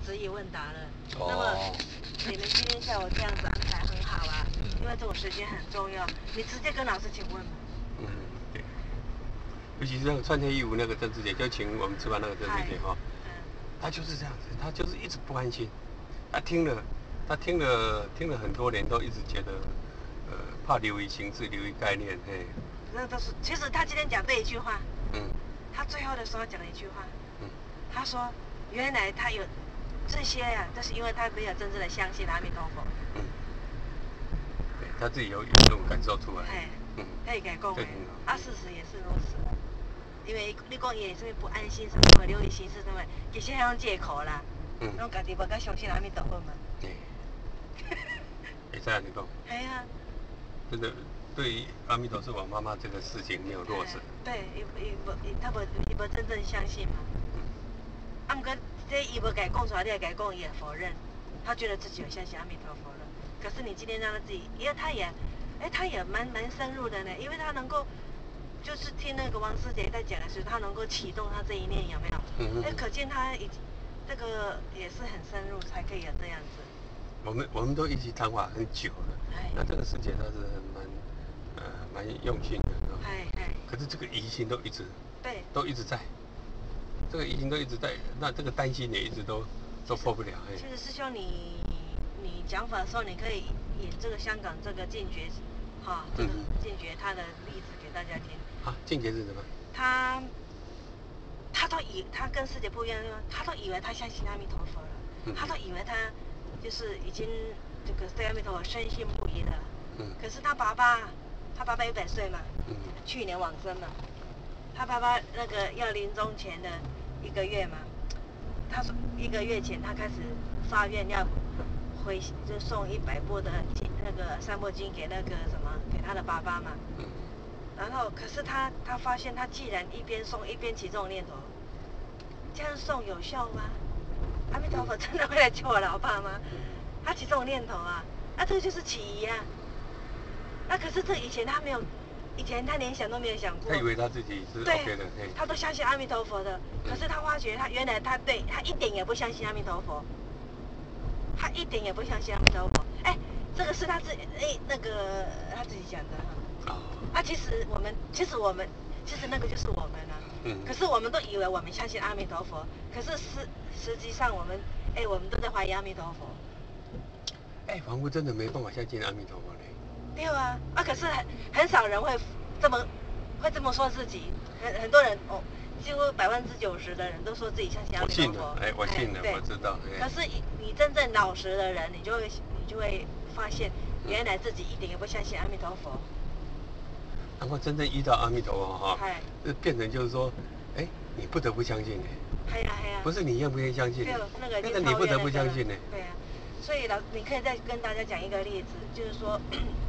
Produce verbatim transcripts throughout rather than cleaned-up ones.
质疑问答了。 哦、 那么你们今天下午这样子安排很好啊，嗯、因为这种时间很重要，你直接跟老师请问嘛。 嗯，对。尤其是那个穿黑衣服那个郑志杰，就请我们吃饭那个郑志杰哈，嗯，他就是这样子，他就是一直不安心，他听了，他听了听了很多年，都一直觉得，呃，怕流于形式，流于概念，嘿。 那都是，其实他今天讲这一句话， 嗯， 他最后的时候讲了一句话， 嗯， 他说，原来他有这些呀、啊，都是因为他没有真正的相信阿弥陀佛。 嗯，对，他自己有有这种感受出来。 哎， 嗯， 他也改讲的，啊，事实也是如此。因为你讲伊什么不安心什么，流于形式什么，其实那种借口啦。嗯，拢家己无甲相信阿弥陀佛嘛。 对。会使安尼讲。 系啊。 真的，对于阿弥陀是我妈妈这个事情没有落实。 对，伊伊无伊他无伊无真正相信嘛。嗯。啊，毋过这伊无甲伊讲出来，你也甲伊讲，伊也否认，他觉得自己有相信阿弥陀佛了。可是你今天让他自己，因为他也，哎，他也蛮蛮深入的呢，因为他能够。就是听那个王师姐在讲的时候，他能够启动他这一念，有没有？嗯嗯。哎，可见他已这个也是很深入，才可以有这样子。 我们我们都一起谈话很久了，哎、那这个师姐她是蛮呃蛮用心的，哎哎。可是这个疑心都一直对，都一直在，这个疑心都一直在，那这个担心也一直都都破不了。哎。 其实师兄你你讲法的时候，你可以引这个香港这个禁绝，哈，这个禁绝他的例子给大家听。 啊，境界是什么？ 他，他都以他跟师姐不一样，他都以为他相信阿弥陀佛了，嗯、他都以为他就是已经这个对阿弥陀佛深信不疑了。嗯。可是他爸爸，他爸爸一百岁嘛，嗯，去年往生嘛，他爸爸那个要临终前的一个月嘛，他说一个月前他开始发愿要回就送一百部的那个三部经给那个什么给他的爸爸嘛。嗯。然后，可是他他发现，他既然一边送一边起这种念头，这样送有效吗？阿弥陀佛真的会来救我老爸吗？他起这种念头啊，那、啊、这个就是起疑啊。那、啊、可是这以前他没有，以前他连想都没有想过。 他以为他自己是 OK 的， 他都相信阿弥陀佛的。可是他发觉他原来他对他一点也不相信阿弥陀佛，他一点也不相信阿弥陀佛。哎，这个是他自哎那个他自己讲的哈。哦。啊，其实我们，其实我们，其实那个就是我们啊。嗯。可是我们都以为我们相信阿弥陀佛，可是实实际上我们，哎，我们都在怀疑阿弥陀佛。 哎，仿佛真的没办法相信阿弥陀佛嘞。 对啊，啊，可是很很少人会这么会这么说自己，很很多人哦，几乎百分之九十的人都说自己相信阿弥陀佛。 我信了，哎，我信了，我知道。 可是你真正老实的人，你就会你就会发现，原来自己一点也不相信阿弥陀佛。 然后真正遇到阿弥陀佛哈，就变成就是说，哎，你不得不相信呢。 系啊系啊。 不是你愿不愿意相信？ 对，那个那个你不得不相信呢。 对啊，所以老你可以再跟大家讲一个例子，就是说，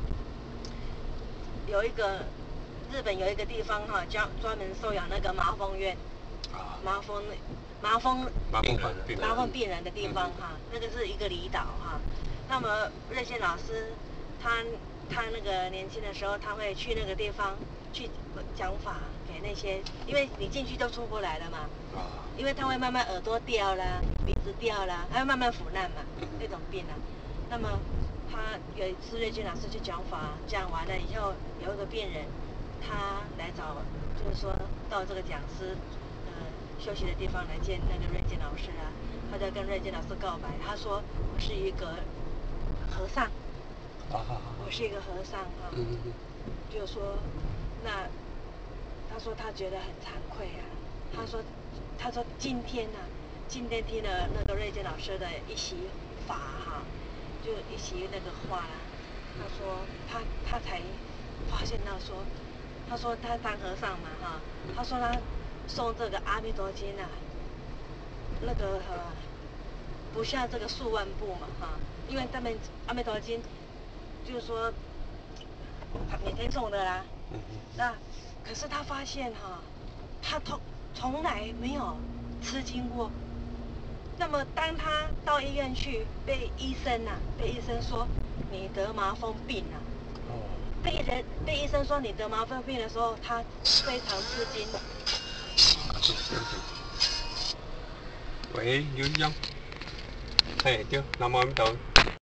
有一个日本有一个地方哈，专专门收养那个麻风院，啊，麻风麻风麻风病麻风病人的地方哈，那个是一个离岛哈。那么瑞宪老师他。他那个年轻的时候，他会去那个地方去讲法给那些，因为你进去都出不来了嘛。因为他会慢慢耳朵掉啦，鼻子掉啦，他会慢慢腐烂嘛，那种病啊。那么他有一次瑞军老师去讲法，讲完了以后，有一个病人，他来找，就是说到这个讲师，呃，休息的地方来见那个瑞金老师啊。他在跟瑞金老师告白，他说我是一个和尚。我是一个和尚哈，嗯嗯、就说，那他说他觉得很惭愧啊，他说他说今天呢、啊，今天听了那个瑞金老师的一席法哈，就一席那个话啦，他说他他才发现到说，他说他当和尚嘛哈，他说他诵这个阿弥陀经啊，那个呃不像这个数万部嘛哈，因为他们阿弥陀经。就是说，他每天种的啦，嗯、那可是他发现哈、啊，他从从来没有吃经过。那么当他到医院去，被医生呐、啊，被医生说你得麻风病啊，哦、被人被医生说你得麻风病的时候，他非常吃惊。 喂，刘一江。 嘿，对，南无阿弥陀佛。